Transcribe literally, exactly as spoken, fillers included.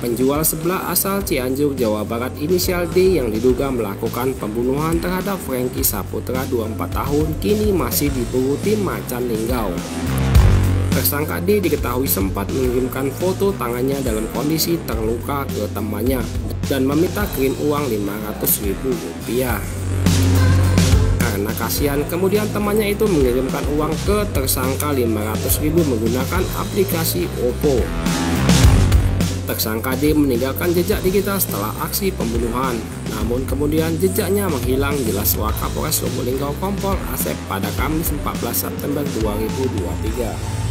Penjual sebelah asal Cianjur, Jawa Barat inisial D yang diduga melakukan pembunuhan terhadap Franky Saputra dua puluh empat tahun kini masih diburu tim Macan Linggau. Tersangka D diketahui sempat mengirimkan foto tangannya dalam kondisi terluka ke temannya dan meminta kirim uang lima ratus ribu rupiah. Karena kasihan, kemudian temannya itu mengirimkan uang ke tersangka lima ratus ribu menggunakan aplikasi Oppo. Tersangka D meninggalkan jejak digital setelah aksi pembunuhan, namun kemudian jejaknya menghilang, jelas Wakapolres Lubuk Linggau Kompol Asep pada Kamis empat belas September dua ribu dua puluh tiga.